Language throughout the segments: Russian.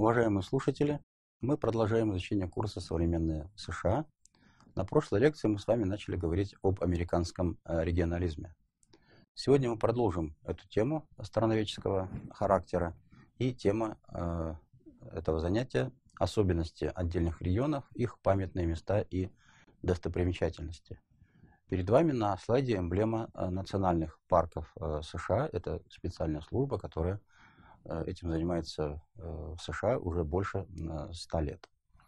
Уважаемые слушатели, мы продолжаем изучение курса «Современные США». На прошлой лекции мы с вами начали говорить об американском регионализме. Сегодня мы продолжим эту тему страноведческого характера, и тема этого занятия – особенности отдельных регионов, их памятные места и достопримечательности. Перед вами на слайде эмблема национальных парков США. Это специальная служба, которая этим занимается в США уже больше 100 лет.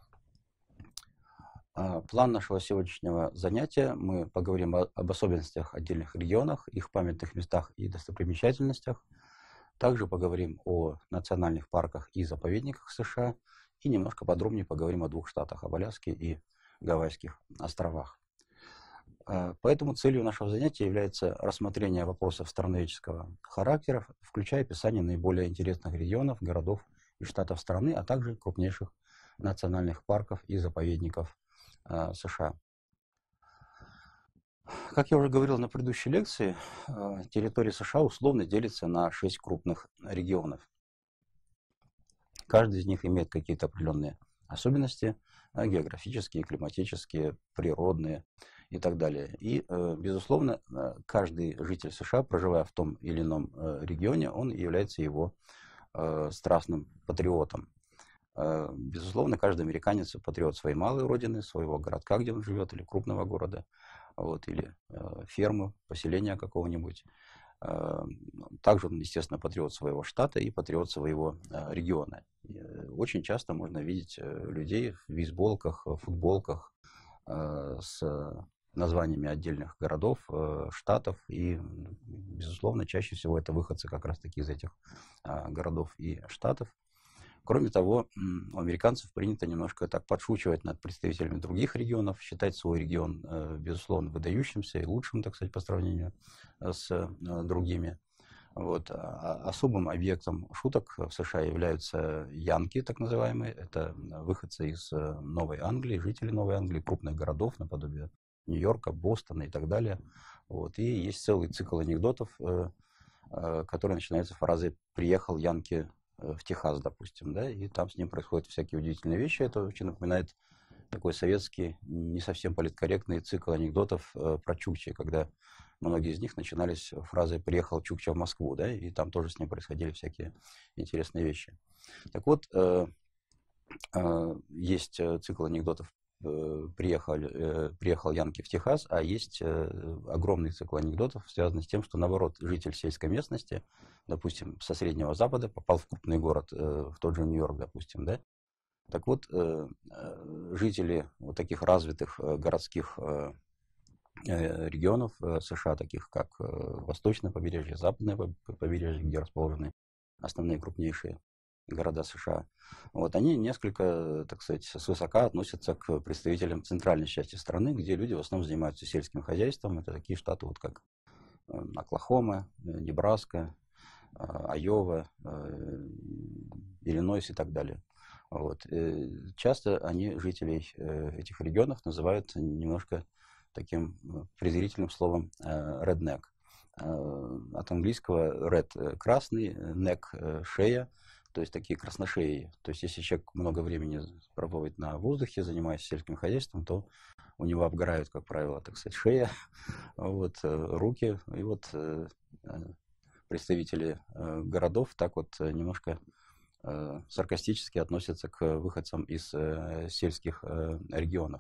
План нашего сегодняшнего занятия. Мы поговорим об особенностях отдельных регионах, их памятных местах и достопримечательностях. Также поговорим о национальных парках и заповедниках США. И немножко подробнее поговорим о двух штатах, об Аляске и Гавайских островах. Поэтому целью нашего занятия является рассмотрение вопросов страноведческого характера, включая описание наиболее интересных регионов, городов и штатов страны, а также крупнейших национальных парков и заповедников США. Как я уже говорил на предыдущей лекции, территория США условно делится на 6 крупных регионов. Каждый из них имеет какие-то определенные особенности географические, климатические, природные и так далее. И, безусловно, каждый житель США, проживая в том или ином регионе, он является его страстным патриотом. Безусловно, каждый американец патриот своей малой родины, своего городка, где он живет, или крупного города, вот, или фермы, поселения какого-нибудь. Также он, естественно, патриот своего штата и патриот своего региона. И очень часто можно видеть людей в бейсболках, футболках с названиями отдельных городов, штатов. И, безусловно, чаще всего это выходцы как раз-таки из этих городов и штатов. Кроме того, у американцев принято немножко так подшучивать над представителями других регионов, считать свой регион, безусловно, выдающимся и лучшим, так сказать, по сравнению с другими. Вот. Особым объектом шуток в США являются янки, так называемые. Это выходцы из Новой Англии, жители Новой Англии, крупных городов, наподобие Нью-Йорка, Бостона и так далее. Вот. И есть целый цикл анекдотов, который начинается фразой «приехал янки в Техас», допустим, да, и там с ним происходят всякие удивительные вещи. Это очень напоминает такой советский, не совсем политкорректный цикл анекдотов про Чукчи, когда многие из них начинались фразой «приехал Чукча в Москву», да, и там тоже с ним происходили всякие интересные вещи. Так вот, есть цикл анекдотов «приехал янки в Техас», а есть огромный цикл анекдотов, связанный с тем, что, наоборот, житель сельской местности, допустим, со Среднего Запада попал в крупный город, в тот же Нью-Йорк, допустим, да. Так вот, жители вот таких развитых городских регионов США, таких как восточное побережье, западное побережье, где расположены основные крупнейшие города США, вот, они несколько, так сказать, свысока относятся к представителям центральной части страны, где люди в основном занимаются сельским хозяйством. Это такие штаты, вот как Оклахома, Небраска, Айова, Иллинойс и так далее. Вот. Часто они жителей этих регионов называют немножко таким презрительным словом redneck. От английского red – красный, neck – шея, то есть такие красношеи. То есть если человек много времени проводит на воздухе, занимаясь сельским хозяйством, то у него обгорают, как правило, так сказать, шея, вот, руки. И вот представители городов так вот немножко саркастически относятся к выходцам из сельских регионов.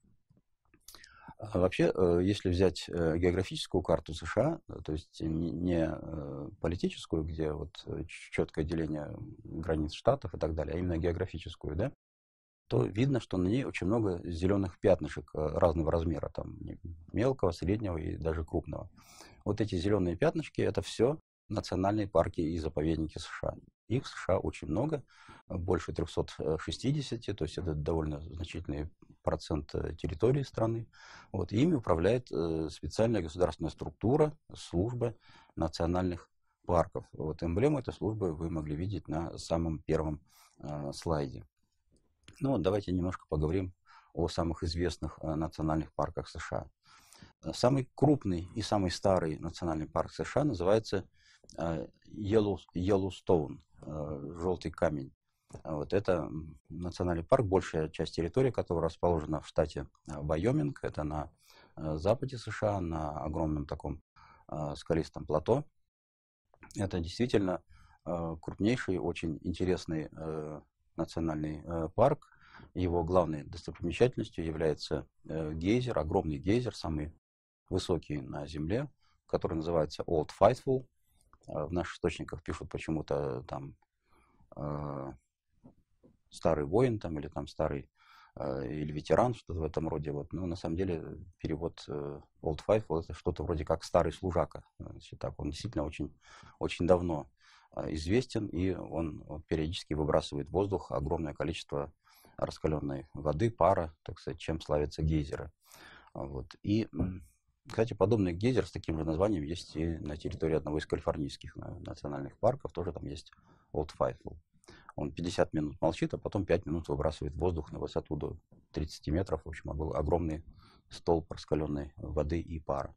Вообще, если взять географическую карту США, то есть не политическую, где вот четкое деление границ штатов и так далее, а именно географическую, да, то видно, что на ней очень много зеленых пятнышек разного размера, там мелкого, среднего и даже крупного. Вот эти зеленые пятнышки – это все национальные парки и заповедники США. Их в США очень много, больше 360, то есть это довольно значительный процент территории страны. Вот, и ими управляет специальная государственная структура, служба национальных парков. Вот, эмблему этой службы вы могли видеть на самом первом слайде. Ну вот давайте немножко поговорим о самых известных национальных парках США. Самый крупный и самый старый национальный парк США называется Йеллоустоун, желтый камень. Вот это национальный парк, большая часть территории, которая расположена в штате Вайоминг, это на западе США, на огромном таком скалистом плато. Это действительно крупнейший, очень интересный национальный парк. Его главной достопримечательностью является гейзер, огромный гейзер, самый высокий на Земле, который называется Old Faithful. В наших источниках пишут почему-то там старый воин там, или там старый или ветеран, что-то в этом роде. Вот. Но на самом деле перевод Old Faithful это что-то вроде как старый служака. Значит, так, он действительно очень, очень давно известен, и он периодически выбрасывает в воздух огромное количество раскаленной воды, пара, так сказать, чем славятся гейзеры. Вот. И, кстати, подобный гейзер с таким же названием есть и на территории одного из калифорнийских национальных парков, тоже там есть Old Faithful. Он 50 минут молчит, а потом 5 минут выбрасывает в воздух на высоту до 30 метров. В общем, был огромный столб раскаленной воды и пара.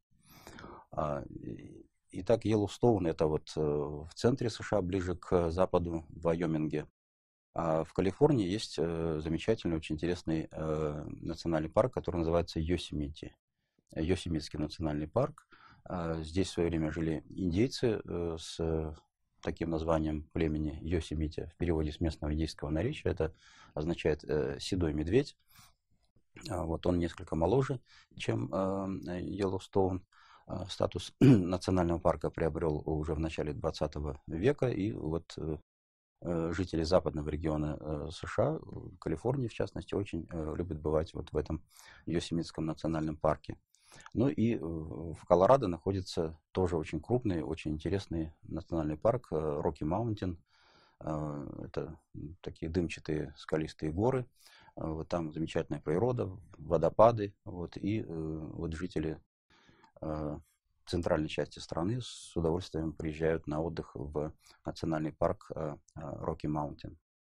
Итак, Йеллоустоун это вот в центре США, ближе к западу, в Вайоминге. А в Калифорнии есть замечательный, очень интересный национальный парк, который называется Йосемити. Йосемитский национальный парк. Здесь в свое время жили индейцы с таким названием племени Йосемити. В переводе с местного индейского наречия это означает седой медведь. Вот он несколько моложе, чем Йеллоустоун. Статус национального парка приобрел уже в начале 20 века, и вот жители западного региона США, Калифорнии в частности, очень любят бывать вот в этом Йосемитском национальном парке. Ну и в Колорадо находится тоже очень крупный, очень интересный национальный парк Rocky Mountain. Это такие дымчатые скалистые горы. Вот там замечательная природа, водопады. Вот, и вот жители центральной части страны с удовольствием приезжают на отдых в национальный парк Rocky Mountain.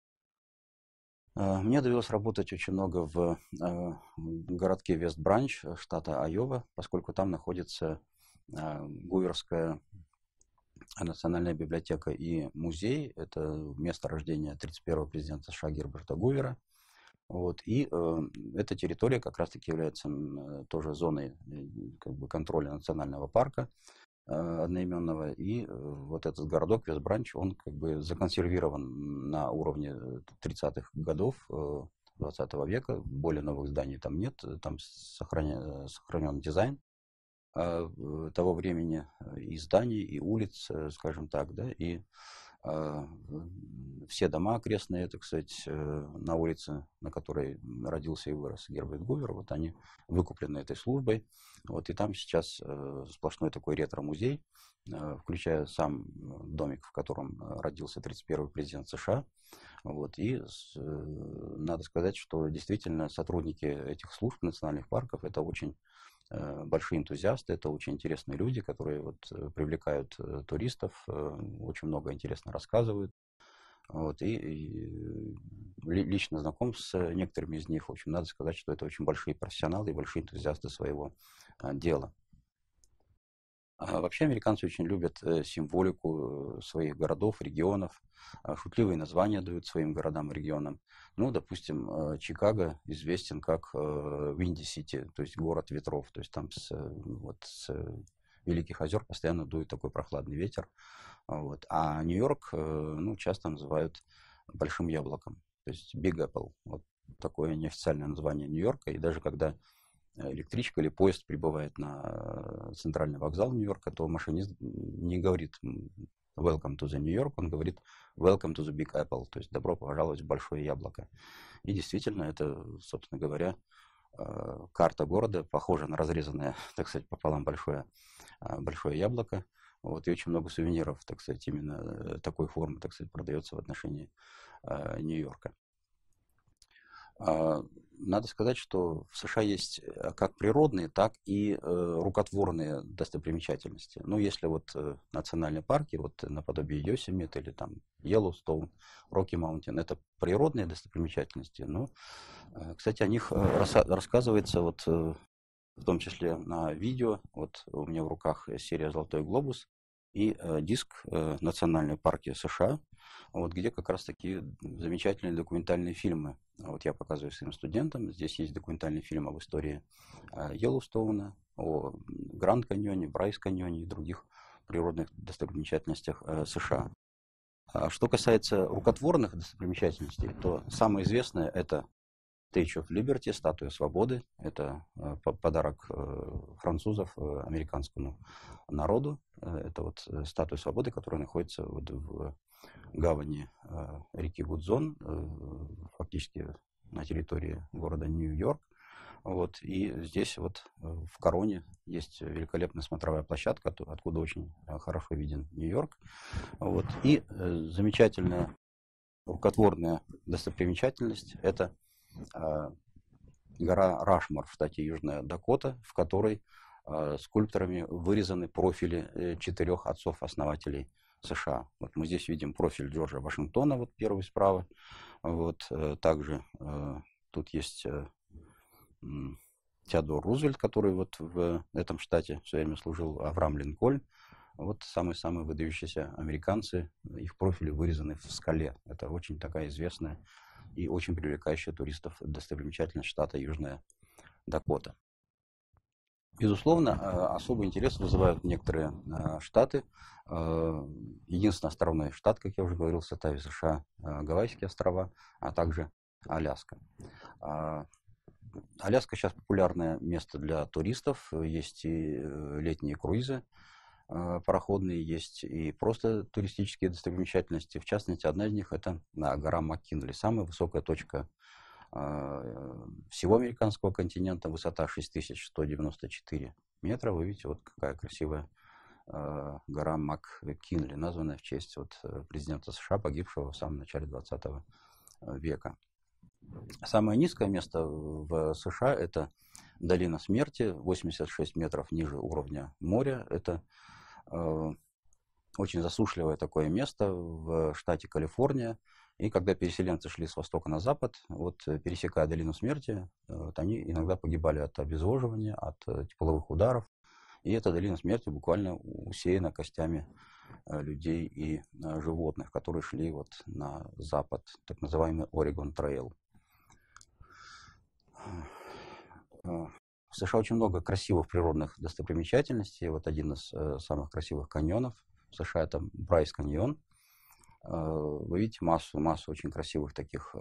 Мне довелось работать очень много в городке Вест-Бранч, штата Айова, поскольку там находится Гуверская национальная библиотека и музей. Это место рождения 31-го президента США Герберта Гувера. Вот. И эта территория как раз-таки является тоже зоной как бы, контроля национального парка одноименного. И вот этот городок Вест-Бранч, он как бы законсервирован на уровне 30-х годов 20 века. Более новых зданий там нет. Там сохранен дизайн того времени и зданий, и улиц, скажем так, да, и все дома окрестные, так сказать, на улице, на которой родился и вырос Герберт Гувер, вот они выкуплены этой службой. Вот, и там сейчас сплошной такой ретро-музей, включая сам домик, в котором родился 31-й президент США. Вот, и надо сказать, что действительно сотрудники этих служб национальных парков это очень большие энтузиасты, это очень интересные люди, которые вот привлекают туристов, очень много интересно рассказывают. Вот, и лично знаком с некоторыми из них. В общем, надо сказать, что это очень большие профессионалы и большие энтузиасты своего дела. Вообще американцы очень любят символику своих городов, регионов, шутливые названия дают своим городам и регионам. Ну, допустим, Чикаго известен как Винди-Сити, то есть город ветров, то есть там с Великих озер постоянно дует такой прохладный ветер. Вот. А Нью-Йорк ну, часто называют большим яблоком, то есть Big Apple. Вот такое неофициальное название Нью-Йорка, и даже когда электричка или поезд прибывает на центральный вокзал Нью-Йорка, то машинист не говорит welcome to the New York, он говорит welcome to the Big Apple, то есть добро пожаловать в большое яблоко. И действительно, это, собственно говоря, карта города похожа на разрезанное, так сказать, пополам большое яблоко. Вот, и очень много сувениров, так сказать, именно такой формы, так сказать, продается в отношении Нью-Йорка. Надо сказать, что в США есть как природные, так и рукотворные достопримечательности. Ну, если вот национальные парки, вот наподобие Йосемит или там Йеллоустоун, Rocky Mountain, это природные достопримечательности. Ну, кстати, о них рассказывается вот в том числе на видео. Вот у меня в руках серия «Золотой глобус». и диск «Национальные парки США», вот, где как раз такие замечательные документальные фильмы. Вот я показываю своим студентам. Здесь есть документальный фильм об истории Йеллоустоуна, о Гранд Каньоне, Брайс Каньоне и других природных достопримечательностях США. А что касается рукотворных достопримечательностей, то самое известное это Statue of Liberty, статуя свободы. Это подарок французов американскому народу. Это вот статуя свободы, которая находится вот в гавани реки Гудзон, фактически на территории города Нью-Йорк. Вот, и здесь вот в Короне есть великолепная смотровая площадка, откуда очень хорошо виден Нью-Йорк. Вот, и замечательная рукотворная достопримечательность – это гора Рашмор в штате Южная Дакота, в которой скульпторами вырезаны профили 4 отцов-основателей США. Вот мы здесь видим профиль Джорджа Вашингтона, вот первый справа. Вот, также тут есть Теодор Рузвельт, который вот в этом штате все время служил, Авраам Линкольн. Вот самые-самые выдающиеся американцы, их профили вырезаны в скале. Это очень такая известная и очень привлекающая туристов достопримечательность штата Южная Дакота. Безусловно, особый интерес вызывают некоторые штаты. Единственный островной штат, как я уже говорил, в составе США, Гавайские острова, а также Аляска. Аляска сейчас популярное место для туристов. Есть и летние круизы пароходные, есть и просто туристические достопримечательности. В частности, одна из них – это гора МакКинли, самая высокая точка всего американского континента, высота 6194 метра. Вы видите, вот какая красивая гора МакКинли, названная в честь вот президента США, погибшего в самом начале 20 века. Самое низкое место в США – это долина смерти, 86 метров ниже уровня моря. Это очень засушливое такое место в штате Калифорния. И когда переселенцы шли с востока на запад, вот, пересекая долину смерти, вот, они иногда погибали от обезвоживания, от тепловых ударов. И эта долина смерти буквально усеяна костями людей и животных, которые шли вот на запад, так называемый Орегон Трейл. В США очень много красивых природных достопримечательностей. Вот один из самых красивых каньонов в США – это Брайс каньон. Вы видите массу очень красивых таких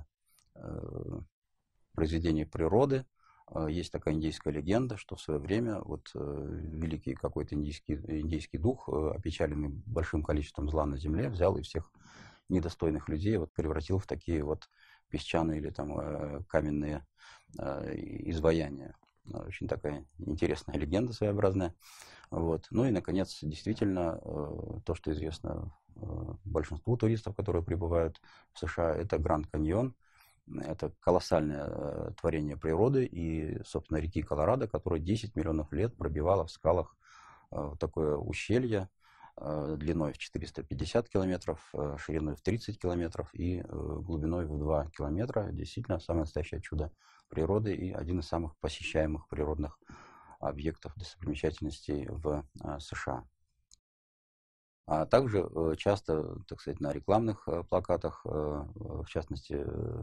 произведений природы. Есть такая индейская легенда, что в свое время вот великий какой-то индейский дух, опечаленный большим количеством зла на земле, взял и всех недостойных людей вот превратил в такие вот песчаные или там каменные изваяния. Очень такая интересная легенда своеобразная. Вот. Ну и, наконец, действительно, то, что известно большинству туристов, которые прибывают в США, это Гранд Каньон. Это колоссальное творение природы и, собственно, реки Колорадо, которая 10 миллионов лет пробивала в скалах такое ущелье длиной в 450 километров, шириной в 30 километров и глубиной в 2 километра. Действительно, самое настоящее чудо природы и один из самых посещаемых природных объектов достопримечательностей в США. А также часто, так сказать, на рекламных плакатах, в частности,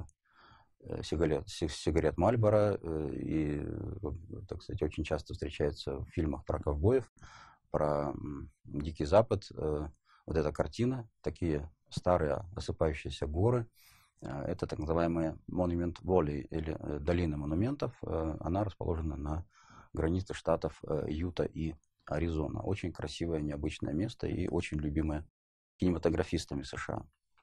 сигарет Мальборо, и, так сказать, очень часто встречается в фильмах про ковбоев, про Дикий Запад. Вот эта картина, такие старые осыпающиеся горы, это так называемая Monument Valley, или долина монументов. Она расположена на границе штатов Юта и Аризона. Очень красивое, необычное место и очень любимое кинематографистами США.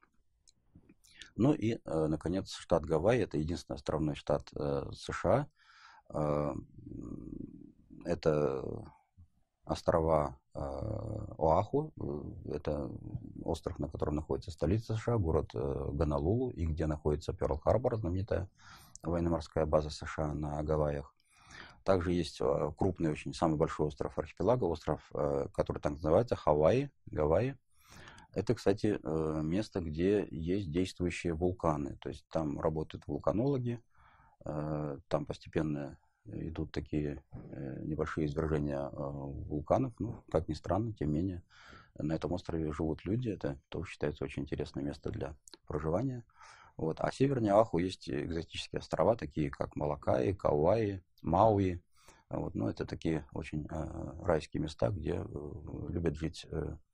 Ну и, наконец, штат Гавайи – это единственный островной штат США. Это острова Оаху, это остров, на котором находится столица США, город Гонолулу, и где находится Пёрл-Харбор, знаменитая военно-морская база США на Гавайях. Также есть крупный, очень самый большой остров архипелага, остров, который так называется Гавайи. Это, кстати, место, где есть действующие вулканы. То есть там работают вулканологи, там постепенно идут такие небольшие извержения вулканов. Ну, как ни странно, тем не менее, на этом острове живут люди. Это тоже считается очень интересное место для проживания. Вот. А севернее Оаху есть экзотические острова, такие как Малакаи, Кауаи, Мауи. Вот. Ну, это такие очень райские места, где любят жить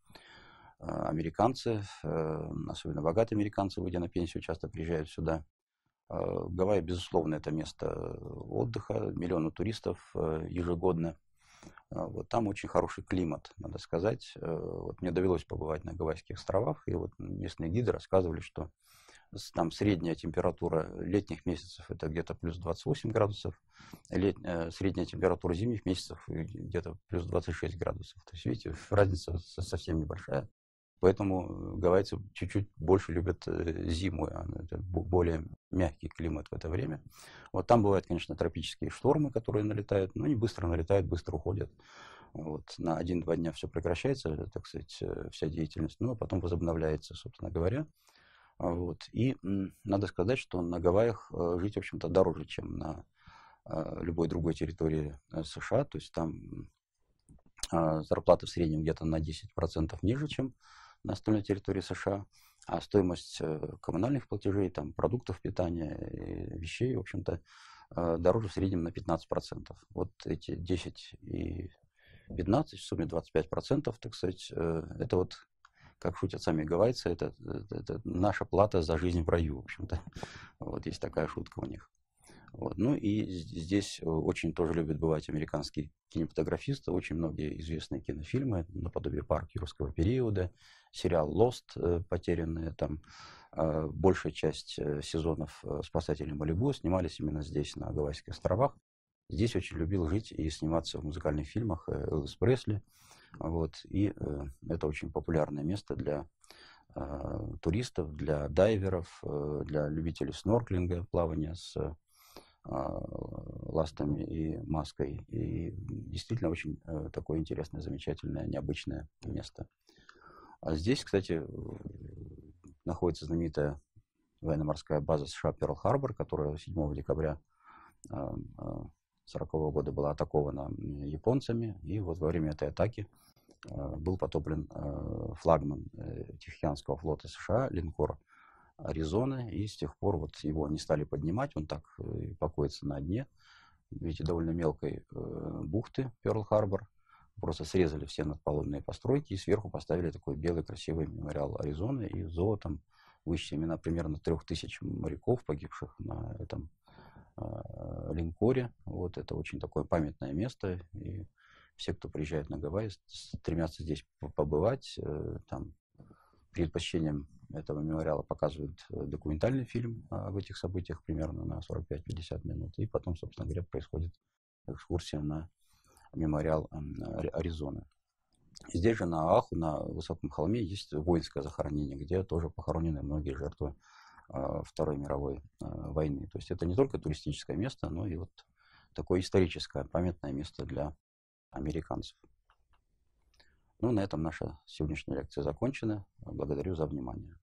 американцы, особенно богатые американцы, выйдя на пенсию, часто приезжают сюда. Гавайи, безусловно, это место отдыха, миллионы туристов ежегодно. Вот там очень хороший климат, надо сказать. Вот мне довелось побывать на Гавайских островах, и вот местные гиды рассказывали, что там средняя температура летних месяцев это где-то плюс 28 градусов, средняя температура зимних месяцев где-то плюс 26 градусов. То есть, видите, разница совсем небольшая. Поэтому гавайцы чуть-чуть больше любят зиму, это более мягкий климат в это время. Вот там бывают, конечно, тропические штормы, которые налетают, но они быстро налетают, быстро уходят. Вот. На 1-2 дня все прекращается, так сказать, вся деятельность, но потом возобновляется, собственно говоря. Вот. И надо сказать, что на Гавайях жить, в общем-то, дороже, чем на любой другой территории США. То есть там зарплата в среднем где-то на 10% ниже, чем на остальной территории США, а стоимость коммунальных платежей, там, продуктов питания, и вещей, в общем-то, дороже в среднем на 15%. Вот эти 10 и 15, в сумме 25%, так сказать, это вот, как шутят сами гавайцы, это наша плата за жизнь в раю, в общем-то. Вот есть такая шутка у них. Вот. Ну и здесь очень тоже любят бывать американские кинематографисты. Очень многие известные кинофильмы, наподобие «Парк юрского периода», сериал «Lost», потерянные там, большая часть сезонов «Спасателей Малибу» снимались именно здесь, на Гавайских островах. Здесь очень любил жить и сниматься в музыкальных фильмах Элвис Пресли. Вот. И это очень популярное место для туристов, для дайверов, для любителей снорклинга, плавания с ластами и маской. И действительно очень такое интересное, замечательное, необычное место. А здесь, кстати, находится знаменитая военно-морская база США Перл-Харбор, которая 7 декабря 1940 года была атакована японцами. И вот во время этой атаки был потоплен флагман Тихоокеанского флота США, линкор Аризона, и с тех пор вот его не стали поднимать, он так и покоится на дне, видите, довольно мелкой бухты Перл-Харбор. Просто срезали все надпалубные постройки и сверху поставили такой белый красивый мемориал Аризоны, и золотом вычтя имена примерно 3000 моряков, погибших на этом линкоре. Вот это очень такое памятное место, и все, кто приезжает на Гавайи, стремятся здесь побывать. Там предпочтением этого мемориала показывают документальный фильм об этих событиях примерно на 45-50 минут. И потом, собственно говоря, происходит экскурсия на мемориал Аризоны. Здесь же на Оаху, на высоком холме, есть воинское захоронение, где тоже похоронены многие жертвы Второй мировой войны. То есть это не только туристическое место, но и вот такое историческое, памятное место для американцев. Ну, на этом наша сегодняшняя лекция закончена. Благодарю за внимание.